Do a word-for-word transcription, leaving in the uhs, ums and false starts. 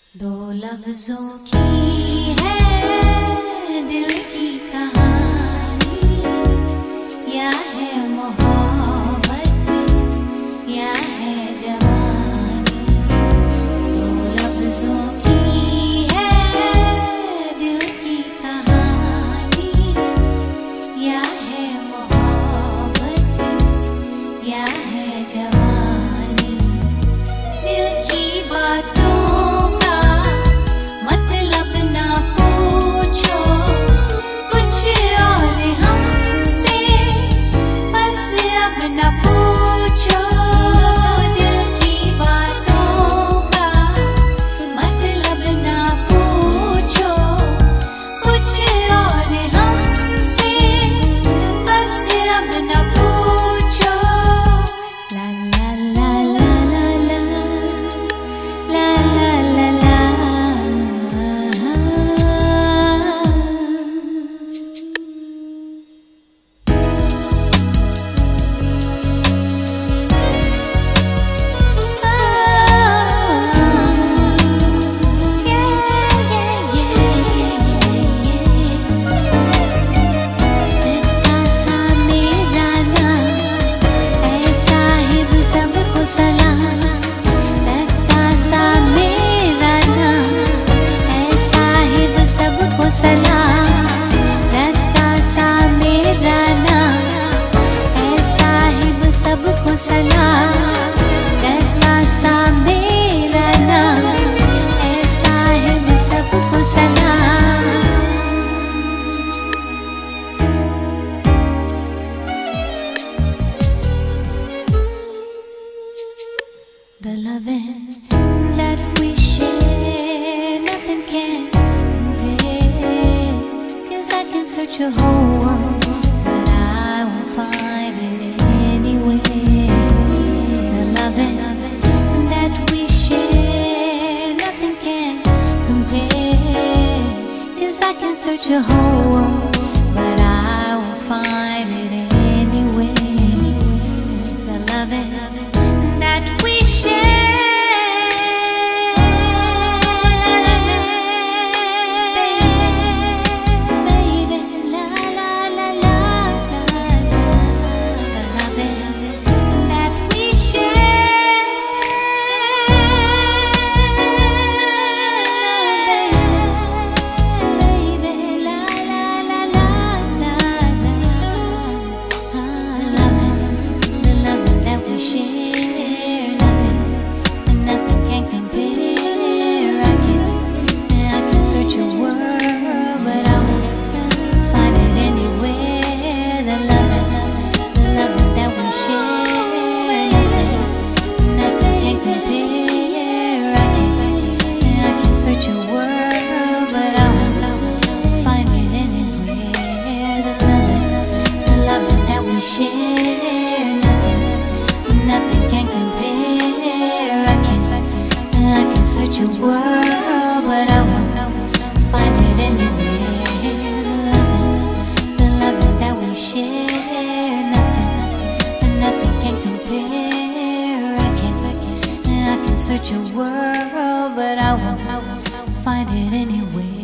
दो लफ्जों की है दिल की कहानी, या है मोहब्बत या है जवानी। दो लफ्जों की है दिल की कहानी, या है मोहब्बत या है जवानी। दिल की बातों The loving that we share, nothing can compare. 'Cause I can search your whole world, but I won't find it anywhere. The loving that we share, nothing can compare. 'Cause I can search your whole world, but I won't find it anywhere. The loving that we share. Search your world, but I won't find it anywhere. The loving, the loving that we share, nothing, nothing can compare. I can, I can search your world, but I won't find it anywhere. The loving, the loving that we share, nothing, nothing can compare. I can, I can search your world, but I won't find it anywhere.